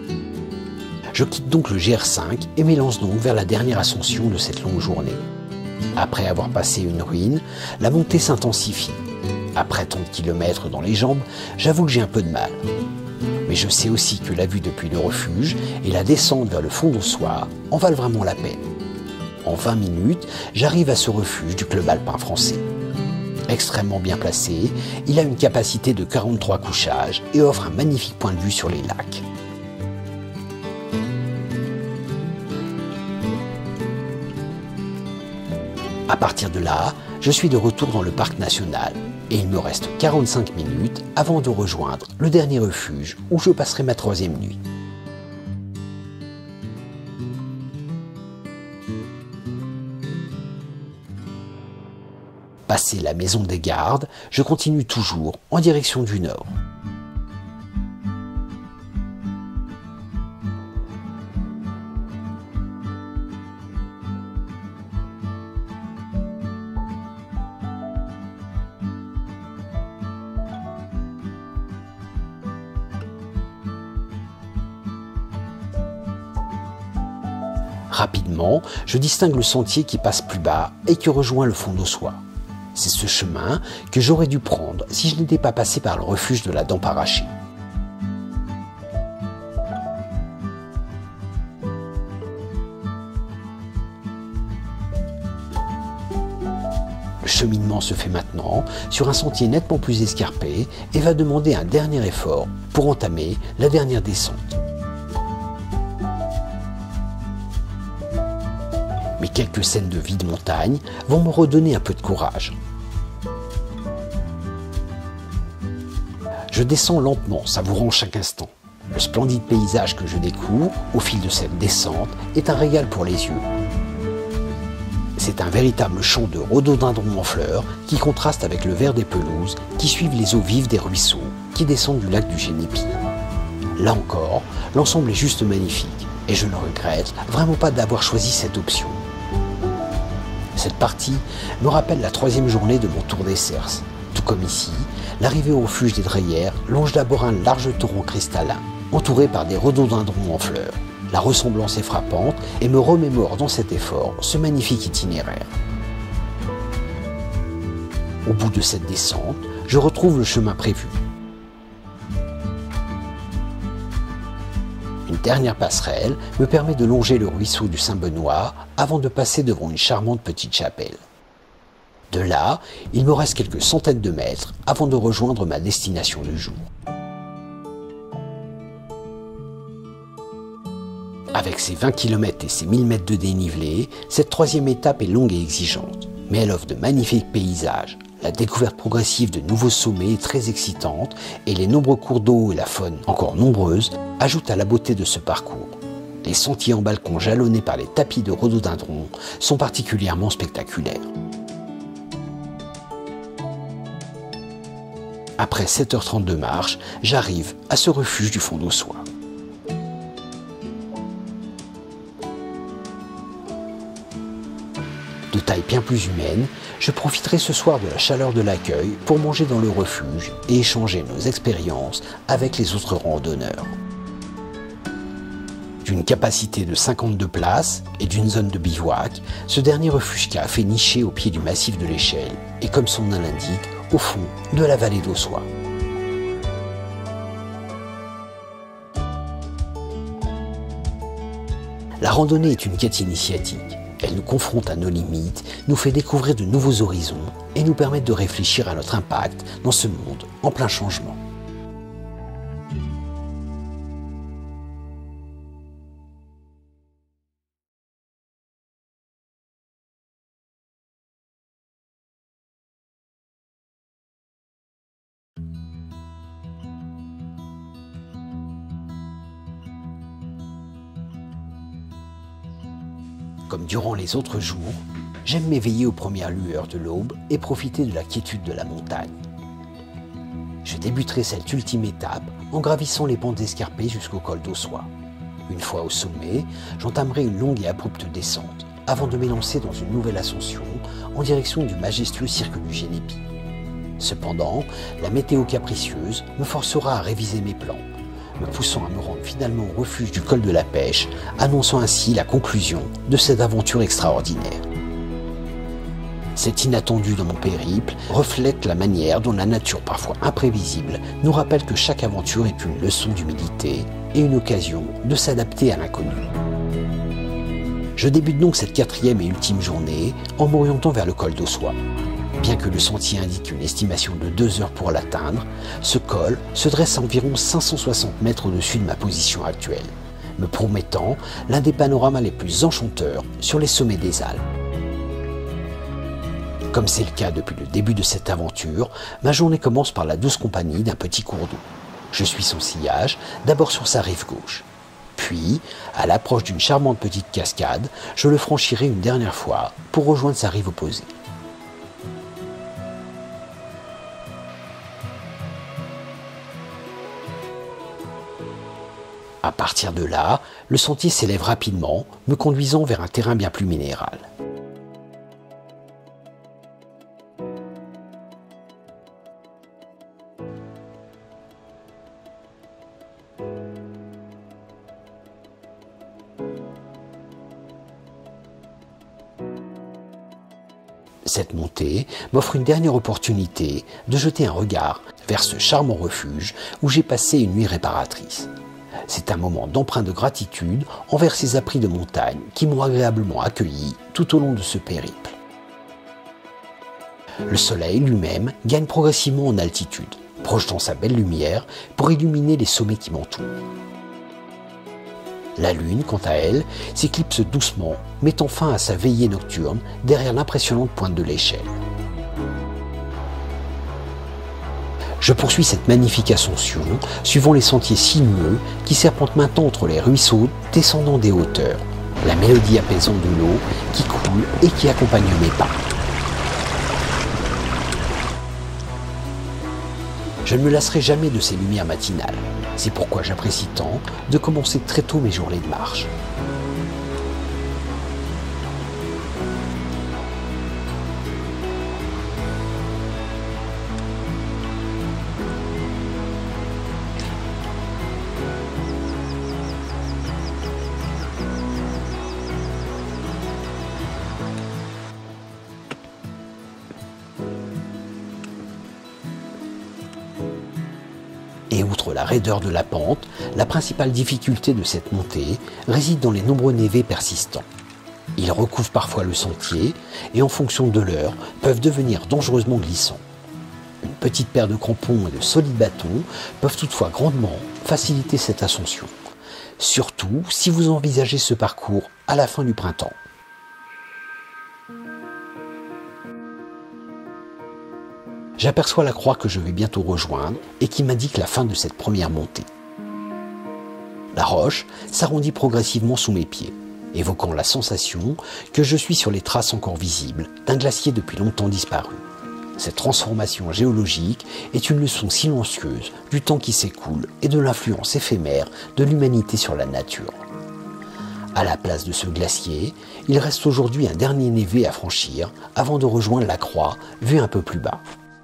Je quitte donc le G R cinq et m'élance donc vers la dernière ascension de cette longue journée. Après avoir passé une ruine, la montée s'intensifie. Après tant de kilomètres dans les jambes, j'avoue que j'ai un peu de mal. Mais je sais aussi que la vue depuis le refuge et la descente vers le fond d'Ossoir en valent vraiment la peine. En vingt minutes, j'arrive à ce refuge du club alpin français. Extrêmement bien placé, il a une capacité de quarante-trois couchages et offre un magnifique point de vue sur les lacs. À partir de là, je suis de retour dans le parc national et il me reste quarante-cinq minutes avant de rejoindre le dernier refuge où je passerai ma troisième nuit. Passé la maison des gardes, je continue toujours en direction du nord. Rapidement, je distingue le sentier qui passe plus bas et qui rejoint le fond d'Ossoir. C'est ce chemin que j'aurais dû prendre si je n'étais pas passé par le refuge de la Dent Arrachée. Le cheminement se fait maintenant sur un sentier nettement plus escarpé et va demander un dernier effort pour entamer la dernière descente. Mais quelques scènes de vie de montagne vont me redonner un peu de courage. Je descends lentement, savourant chaque instant. Le splendide paysage que je découvre au fil de cette descente est un régal pour les yeux. C'est un véritable champ de rhododendrons en fleurs qui contraste avec le vert des pelouses qui suivent les eaux vives des ruisseaux qui descendent du lac du Génépi. Là encore, l'ensemble est juste magnifique et je ne regrette vraiment pas d'avoir choisi cette option. Cette partie me rappelle la troisième journée de mon tour des Cerces. Tout comme ici, l'arrivée au refuge des Dreyères longe d'abord un large torrent cristallin, entouré par des rhododendrons en fleurs. La ressemblance est frappante et me remémore dans cet effort ce magnifique itinéraire. Au bout de cette descente, je retrouve le chemin prévu. Une dernière passerelle me permet de longer le ruisseau du Saint-Benoît avant de passer devant une charmante petite chapelle. De là, il me reste quelques centaines de mètres avant de rejoindre ma destination du jour. Avec ses vingt kilomètres et ses mille mètres de dénivelé, cette troisième étape est longue et exigeante, mais elle offre de magnifiques paysages. La découverte progressive de nouveaux sommets est très excitante et les nombreux cours d'eau et la faune, encore nombreuses, ajoutent à la beauté de ce parcours. Les sentiers en balcon jalonnés par les tapis de rhododendrons sont particulièrement spectaculaires. Après sept heures trente de marche, j'arrive à ce refuge du fond d'Ossoir. De taille bien plus humaine, je profiterai ce soir de la chaleur de l'accueil pour manger dans le refuge et échanger nos expériences avec les autres randonneurs. D'une capacité de cinquante-deux places et d'une zone de bivouac, ce dernier refuge a fait nicher au pied du massif de l'Échelle et comme son nom l'indique, au fond de la vallée d'Ossoir. La randonnée est une quête initiatique. Elle nous confronte à nos limites, nous fait découvrir de nouveaux horizons et nous permet de réfléchir à notre impact dans ce monde en plein changement. Comme durant les autres jours, j'aime m'éveiller aux premières lueurs de l'aube et profiter de la quiétude de la montagne. Je débuterai cette ultime étape en gravissant les pentes escarpées jusqu'au col d'Ossoir. Une fois au sommet, j'entamerai une longue et abrupte descente avant de m'élancer dans une nouvelle ascension en direction du majestueux cirque du Génépi. Cependant, la météo capricieuse me forcera à réviser mes plans, me poussant à me rendre finalement au refuge du col de la Pêche, annonçant ainsi la conclusion de cette aventure extraordinaire. Cet inattendu dans mon périple reflète la manière dont la nature, parfois imprévisible, nous rappelle que chaque aventure est une leçon d'humilité et une occasion de s'adapter à l'inconnu. Je débute donc cette quatrième et ultime journée en m'orientant vers le col d'Ossois. Bien que le sentier indique une estimation de deux heures pour l'atteindre, ce col se dresse à environ cinq cent soixante mètres au-dessus de ma position actuelle, me promettant l'un des panoramas les plus enchanteurs sur les sommets des Alpes. Comme c'est le cas depuis le début de cette aventure, ma journée commence par la douce compagnie d'un petit cours d'eau. Je suis son sillage, d'abord sur sa rive gauche. Puis, à l'approche d'une charmante petite cascade, je le franchirai une dernière fois pour rejoindre sa rive opposée. À partir de là, le sentier s'élève rapidement, me conduisant vers un terrain bien plus minéral. Cette montée m'offre une dernière opportunité de jeter un regard vers ce charmant refuge où j'ai passé une nuit réparatrice. C'est un moment d'emprunt de gratitude envers ces appris de montagne qui m'ont agréablement accueilli tout au long de ce périple. Le soleil lui-même gagne progressivement en altitude, projetant sa belle lumière pour illuminer les sommets qui m'entourent. La lune, quant à elle, s'éclipse doucement, mettant fin à sa veillée nocturne derrière l'impressionnante pointe de l'échelle. Je poursuis cette magnifique ascension, suivant les sentiers sinueux qui serpentent maintenant entre les ruisseaux descendant des hauteurs, la mélodie apaisante de l'eau qui coule et qui accompagne mes pas. Je ne me lasserai jamais de ces lumières matinales. C'est pourquoi j'apprécie tant de commencer très tôt mes journées de marche. Et outre la raideur de la pente, la principale difficulté de cette montée réside dans les nombreux névés persistants. Ils recouvrent parfois le sentier et en fonction de l'heure peuvent devenir dangereusement glissants. Une petite paire de crampons et de solides bâtons peuvent toutefois grandement faciliter cette ascension, surtout si vous envisagez ce parcours à la fin du printemps. J'aperçois la croix que je vais bientôt rejoindre et qui m'indique la fin de cette première montée. La roche s'arrondit progressivement sous mes pieds, évoquant la sensation que je suis sur les traces encore visibles d'un glacier depuis longtemps disparu. Cette transformation géologique est une leçon silencieuse du temps qui s'écoule et de l'influence éphémère de l'humanité sur la nature. À la place de ce glacier, il reste aujourd'hui un dernier névé à franchir avant de rejoindre la croix vue un peu plus bas.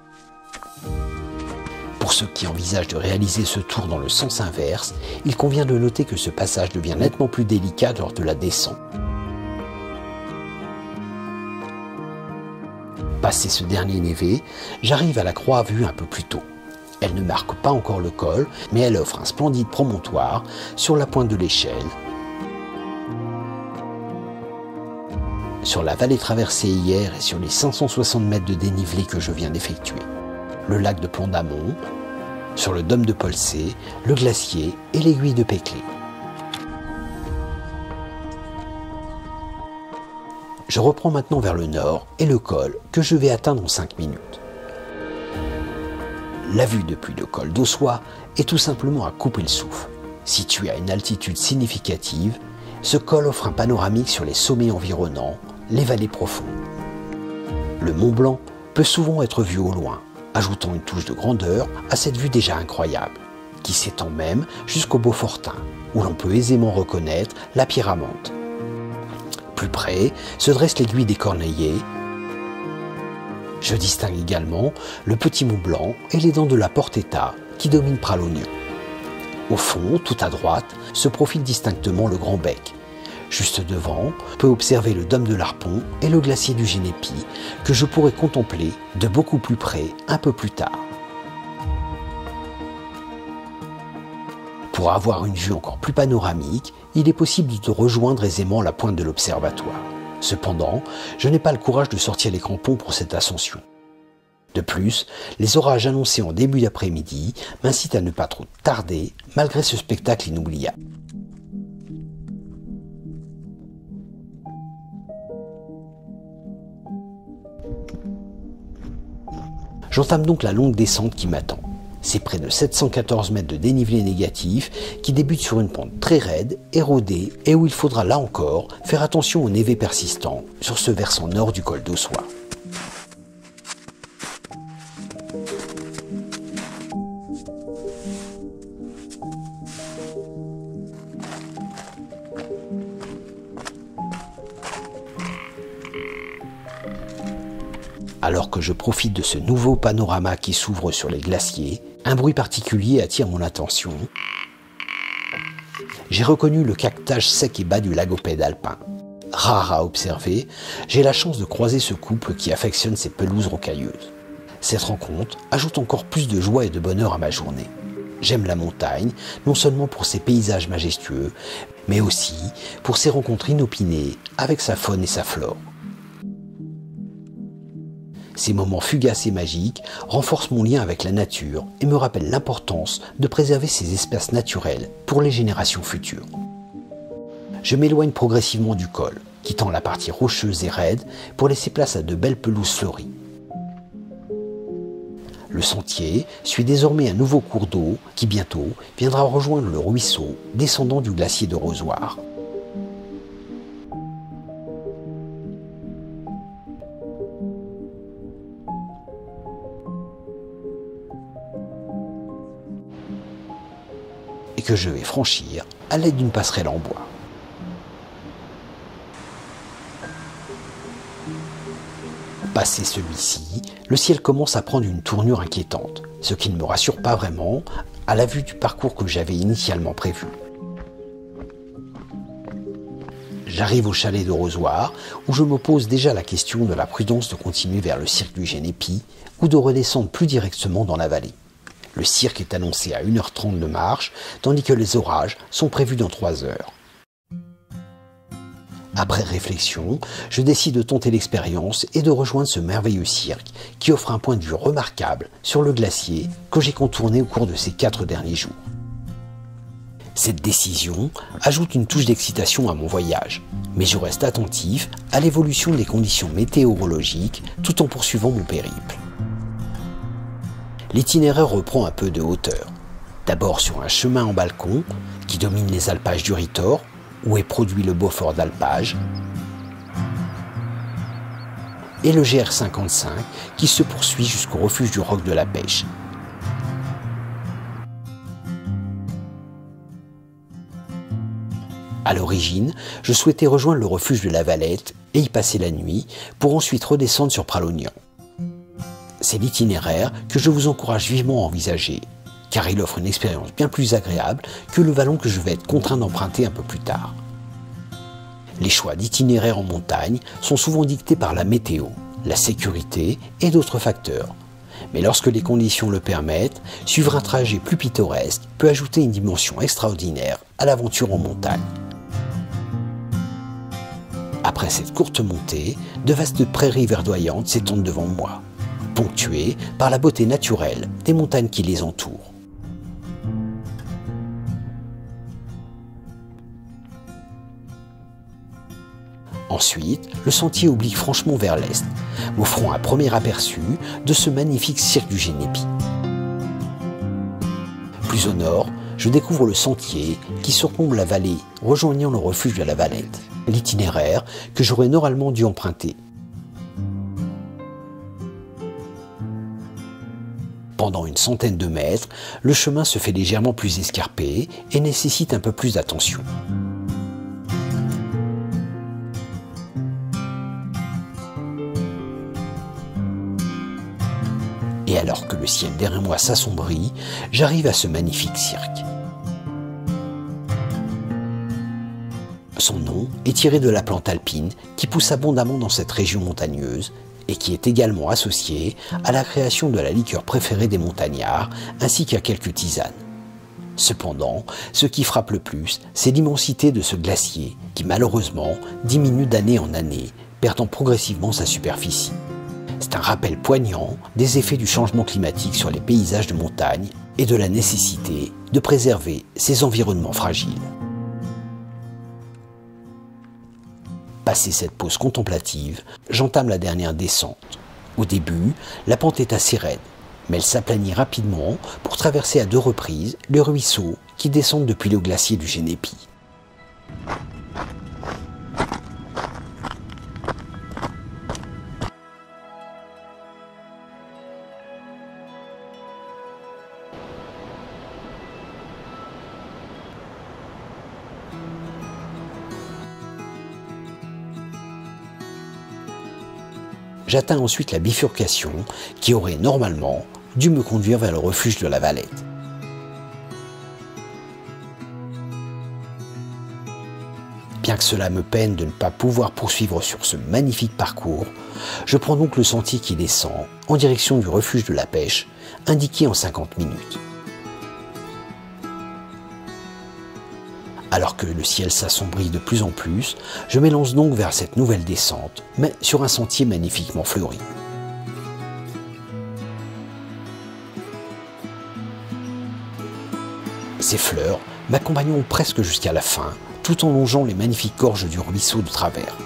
Pour ceux qui envisagent de réaliser ce tour dans le sens inverse, il convient de noter que ce passage devient nettement plus délicat lors de la descente. Passé ce dernier névé, j'arrive à la croix vue un peu plus tôt. Elle ne marque pas encore le col, mais elle offre un splendide promontoire sur la pointe de l'échelle, sur la vallée traversée hier et sur les cinq cent soixante mètres de dénivelé que je viens d'effectuer. Le lac de Pont-d'Amont, sur le dôme de Polsé, le glacier et l'aiguille de Péclé. Je reprends maintenant vers le nord et le col que je vais atteindre en cinq minutes. La vue depuis le col d'Ossois est tout simplement à couper le souffle. Situé à une altitude significative, ce col offre un panoramique sur les sommets environnants, les vallées profondes. Le Mont Blanc peut souvent être vu au loin, ajoutant une touche de grandeur à cette vue déjà incroyable, qui s'étend même jusqu'au Beaufortin, où l'on peut aisément reconnaître la Pyramante. Plus près se dresse l'aiguille des Corneillers. Je distingue également le Petit Mont Blanc et les dents de la Porte-État qui dominent Pralognan. Au fond, tout à droite, se profile distinctement le Grand Bec. Juste devant, on peut observer le dôme de l'Harpon et le glacier du Genépi, que je pourrai contempler de beaucoup plus près un peu plus tard. Pour avoir une vue encore plus panoramique, il est possible de rejoindre aisément la pointe de l'observatoire. Cependant, je n'ai pas le courage de sortir les crampons pour cette ascension. De plus, les orages annoncés en début d'après-midi m'incitent à ne pas trop tarder, malgré ce spectacle inoubliable. J'entame donc la longue descente qui m'attend. C'est près de sept cent quatorze mètres de dénivelé négatif qui débute sur une pente très raide, érodée et où il faudra là encore faire attention aux névés persistants sur ce versant nord du col d'Ossois. Alors que je profite de ce nouveau panorama qui s'ouvre sur les glaciers, un bruit particulier attire mon attention. J'ai reconnu le caquetage sec et bas du lagopède alpin. Rare à observer, j'ai la chance de croiser ce couple qui affectionne ces pelouses rocailleuses. Cette rencontre ajoute encore plus de joie et de bonheur à ma journée. J'aime la montagne, non seulement pour ses paysages majestueux, mais aussi pour ses rencontres inopinées avec sa faune et sa flore. Ces moments fugaces et magiques renforcent mon lien avec la nature et me rappellent l'importance de préserver ces espaces naturels pour les générations futures. Je m'éloigne progressivement du col, quittant la partie rocheuse et raide pour laisser place à de belles pelouses fleuries. Le sentier suit désormais un nouveau cours d'eau qui bientôt viendra rejoindre le ruisseau descendant du glacier de Rozoire. Et que je vais franchir à l'aide d'une passerelle en bois. Passé celui-ci, le ciel commence à prendre une tournure inquiétante, ce qui ne me rassure pas vraiment à la vue du parcours que j'avais initialement prévu. J'arrive au chalet de Rozoire, où je me pose déjà la question de la prudence de continuer vers le cirque du Genépi ou de redescendre plus directement dans la vallée. Le cirque est annoncé à une heure trente de marche, tandis que les orages sont prévus dans trois heures. Après réflexion, je décide de tenter l'expérience et de rejoindre ce merveilleux cirque qui offre un point de vue remarquable sur le glacier que j'ai contourné au cours de ces quatre derniers jours. Cette décision ajoute une touche d'excitation à mon voyage, mais je reste attentif à l'évolution des conditions météorologiques tout en poursuivant mon périple. L'itinéraire reprend un peu de hauteur. D'abord sur un chemin en balcon qui domine les alpages du Ritor, où est produit le Beaufort d'alpage, et le G R cinquante-cinq qui se poursuit jusqu'au refuge du Roc de la Pêche. À l'origine, je souhaitais rejoindre le refuge de la Valette et y passer la nuit pour ensuite redescendre sur Pralognan. C'est l'itinéraire que je vous encourage vivement à envisager, car il offre une expérience bien plus agréable que le vallon que je vais être contraint d'emprunter un peu plus tard. Les choix d'itinéraire en montagne sont souvent dictés par la météo, la sécurité et d'autres facteurs. Mais lorsque les conditions le permettent, suivre un trajet plus pittoresque peut ajouter une dimension extraordinaire à l'aventure en montagne. Après cette courte montée, de vastes prairies verdoyantes s'étendent devant moi, ponctuées par la beauté naturelle des montagnes qui les entourent. Ensuite, le sentier oblique franchement vers l'est, m'offrant un premier aperçu de ce magnifique cirque du Genépi. Plus au nord, je découvre le sentier qui surplombe la vallée, rejoignant le refuge de la Valette, l'itinéraire que j'aurais normalement dû emprunter. Pendant une centaine de mètres, le chemin se fait légèrement plus escarpé et nécessite un peu plus d'attention. Et alors que le ciel derrière moi s'assombrit, j'arrive à ce magnifique cirque. son nom est tiré de la plante alpine qui pousse abondamment dans cette région montagneuse et qui est également associée à la création de la liqueur préférée des montagnards ainsi qu'à quelques tisanes. Cependant, ce qui frappe le plus, c'est l'immensité de ce glacier qui malheureusement diminue d'année en année, perdant progressivement sa superficie. C'est un rappel poignant des effets du changement climatique sur les paysages de montagne et de la nécessité de préserver ces environnements fragiles. Passé cette pause contemplative, j'entame la dernière descente. Au début, la pente est assez raide, mais elle s'aplanit rapidement pour traverser à deux reprises les ruisseaux qui descendent depuis le glacier du Genépi. J'atteins ensuite la bifurcation qui aurait normalement dû me conduire vers le refuge de la Valette. Bien que cela me peine de ne pas pouvoir poursuivre sur ce magnifique parcours, je prends donc le sentier qui descend en direction du refuge de la pêche, indiqué en cinquante minutes. Alors que le ciel s'assombrit de plus en plus, je m'élance donc vers cette nouvelle descente, mais sur un sentier magnifiquement fleuri. Ces fleurs m'accompagneront presque jusqu'à la fin, tout en longeant les magnifiques gorges du ruisseau de travers.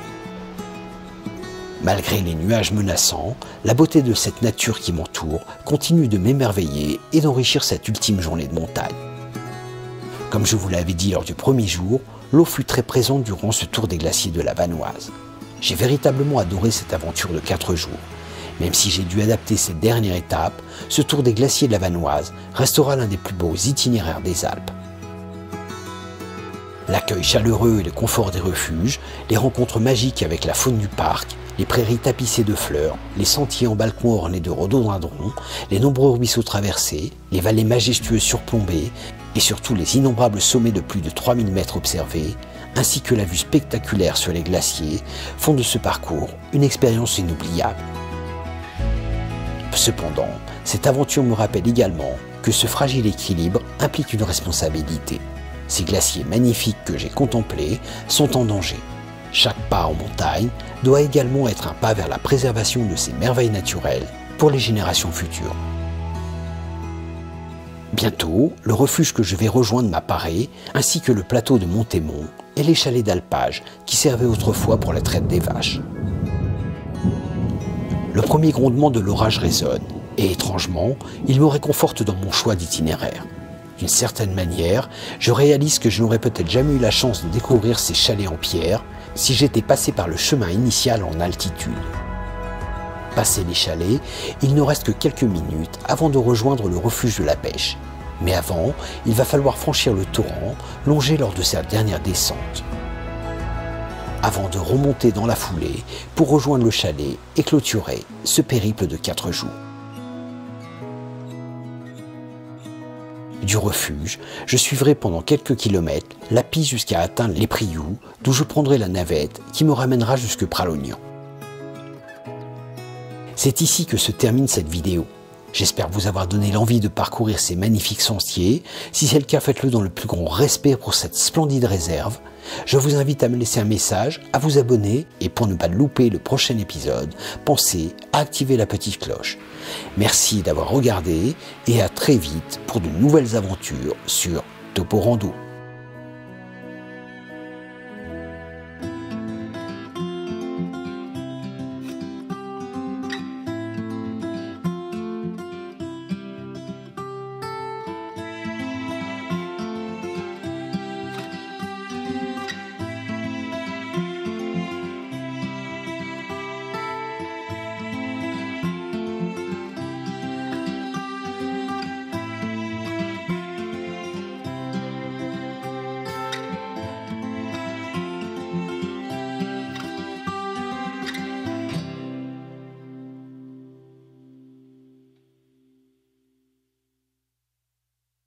Malgré les nuages menaçants, la beauté de cette nature qui m'entoure continue de m'émerveiller et d'enrichir cette ultime journée de montagne. Comme je vous l'avais dit lors du premier jour, l'eau fut très présente durant ce tour des glaciers de la Vanoise. J'ai véritablement adoré cette aventure de quatre jours. Même si j'ai dû adapter cette dernière étape, ce tour des glaciers de la Vanoise restera l'un des plus beaux itinéraires des Alpes. L'accueil chaleureux et le confort des refuges, les rencontres magiques avec la faune du parc, les prairies tapissées de fleurs, les sentiers en balcons ornés de rhododendrons, les nombreux ruisseaux traversés, les vallées majestueuses surplombées et surtout les innombrables sommets de plus de trois mille mètres observés, ainsi que la vue spectaculaire sur les glaciers, font de ce parcours une expérience inoubliable. Cependant, cette aventure me rappelle également que ce fragile équilibre implique une responsabilité. Ces glaciers magnifiques que j'ai contemplés sont en danger. Chaque pas en montagne doit également être un pas vers la préservation de ces merveilles naturelles pour les générations futures. Bientôt, le refuge que je vais rejoindre m'apparaît, ainsi que le plateau de Montémont et les chalets d'alpage qui servaient autrefois pour la traite des vaches. Le premier grondement de l'orage résonne, et étrangement, il me réconforte dans mon choix d'itinéraire. D'une certaine manière, je réalise que je n'aurais peut-être jamais eu la chance de découvrir ces chalets en pierre si j'étais passé par le chemin initial en altitude. Passé les chalets, il ne reste que quelques minutes avant de rejoindre le refuge de la pêche. Mais avant, il va falloir franchir le torrent, longé lors de sa dernière descente. Avant de remonter dans la foulée pour rejoindre le chalet et clôturer ce périple de quatre jours. Du refuge, je suivrai pendant quelques kilomètres la piste jusqu'à atteindre les Prioux, d'où je prendrai la navette qui me ramènera jusque Pralognan. C'est ici que se termine cette vidéo. J'espère vous avoir donné l'envie de parcourir ces magnifiques sentiers. Si c'est le cas, faites-le dans le plus grand respect pour cette splendide réserve. Je vous invite à me laisser un message, à vous abonner et pour ne pas louper le prochain épisode, pensez à activer la petite cloche. Merci d'avoir regardé et à très vite pour de nouvelles aventures sur Topo Rando.